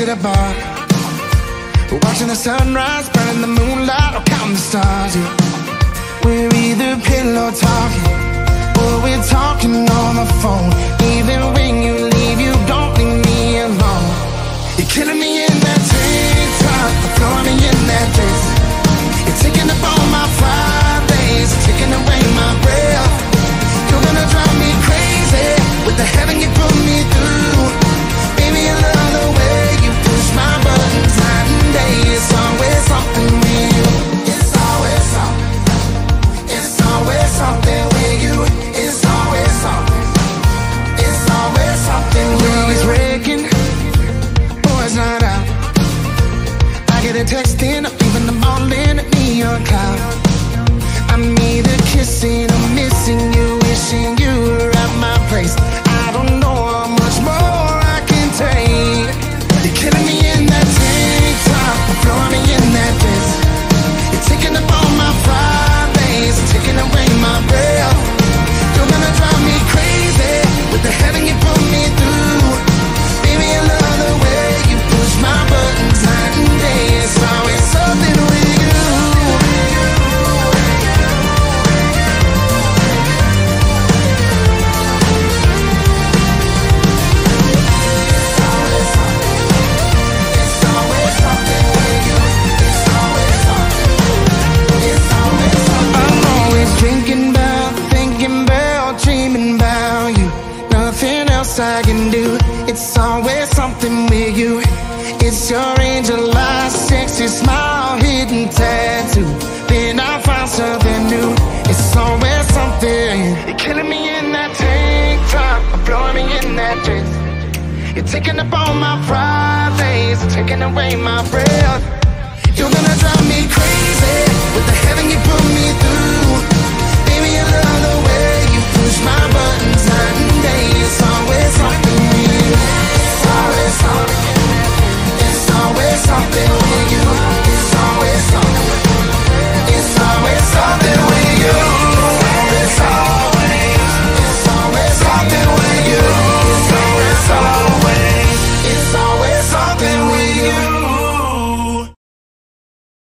at a bar. We're watching the sunrise, burning the moonlight, or counting the stars, yeah. We're either pillow talking, or we're talking on the phone. Even when you leave, you don't leave me alone. You're killing me in that tank top, throwing me in that dress. You're taking up all my Fridays, taking away my breath. You're gonna drive me crazy with the heaven you put me through. Baby, I love the way you push my buttons night and day. It's always something with you. It's always something. It's always something with you. It's always something. It's always something with you. It's wrecking, boys not out. I get a text in, I'm leaving the ball in a neon cloud. I'm either kissing or missing you, wishing you were at my place. I don't know how much more I can take. You're killing me in that tank top, throwing me in that dress. You're taking up all my Fridays, taking away my breath. You're gonna drive me crazy with the heaven you put me through. Baby, I love the way you push my buttons night and day. It's always something with you. Drinking about, thinking about, dreaming about you. Nothing else I can do. It's always something with you. It's your angel eyes, sexy smile, hidden tattoo. Then I found something new. It's always something. You're killing me in that tank top, blowing me in that dress. You're taking up all my Fridays, taking away my breath. You're gonna drive me crazy with the heaven you put me through. Baby, I love the way you push my